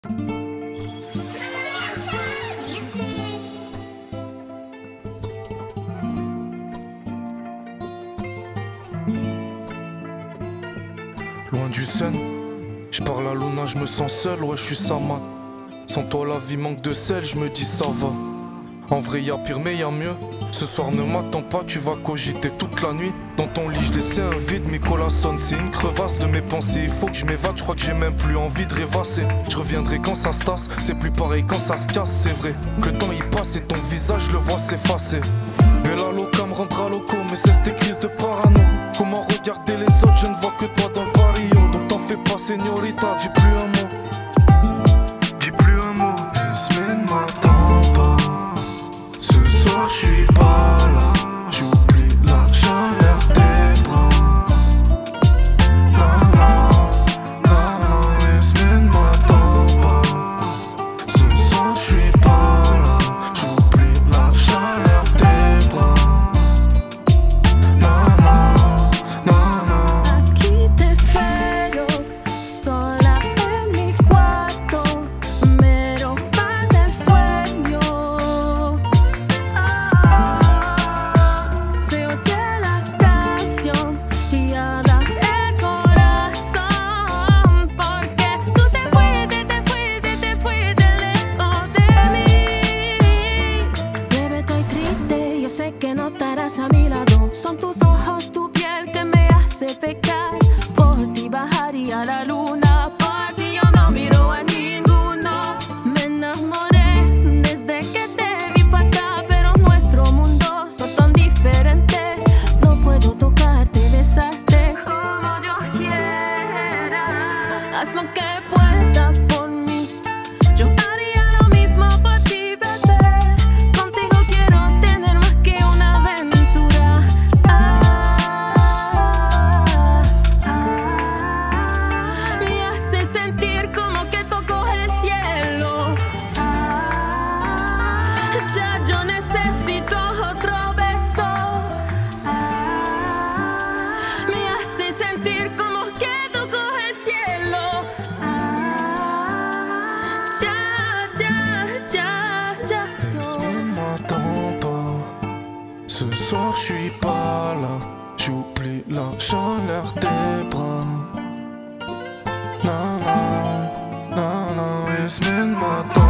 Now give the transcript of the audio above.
Loin du Seine, je parle à Luna, je me sens seul, ouais je suis Saman. Sans toi la vie manque de sel, je me dis ça va. En vrai y'a pire mais y'a mieux. Ce soir ne m'attends pas, tu vas cogiter toute la nuit. Dans ton lit je laissais un vide, Nicolas sonne, c'est une crevasse de mes pensées. Il faut que je m'évade, je crois que j'ai même plus envie de rêvasser. Je reviendrai quand ça se tasse, c'est plus pareil quand ça se casse, c'est vrai. Que le temps y passe et ton visage je le vois s'effacer. Mais la loca me rendra loco, mais c'est cette crise de parano. Comment regarder les autres, je ne vois que toi dans le barrio. Donc t'en fais pas señorita, dis plus un mot. Dis plus un mot. Les semaines m'attendent pas. Ce soir je suis pas là. J'oublie la chaleur des bras. Non, non, non, non. Les semaines m'attendent pas. Ce soir je suis pas là. J'oublie la chaleur des bras. Non, non, non, non. Aquí te espero, sola en mi cuarto, me rompan el sueño. Se oye la canción y habla el corazón, porque tú te fuiste lejos de mí. Bebé, estoy triste, yo sé que no estarás a mi lado. Son tus ojos, tu piel que me hace pecar. Por ti bajaría la luna, por ti yo no miro a ninguno. Me enamoré desde que te vi pa' acá, pero nuestro mundo son tan diferentes. No puedo tocarte, besarte como yo quiera. Haz lo que pueda por mí, yo haría lo mismo por ti, bebé. Contigo quiero tener más que una aventura. Me hace sentir como que toco el cielo. Ya yo necesito otro beso. Me hace sentir como que toco el cielo. Ya, ya, ya, ya. Les semaines m'attendent pas. Ce soir je suis pas là. J'oublie la chaleur des bras. Non, non, non, non. Les semaines m'attendent.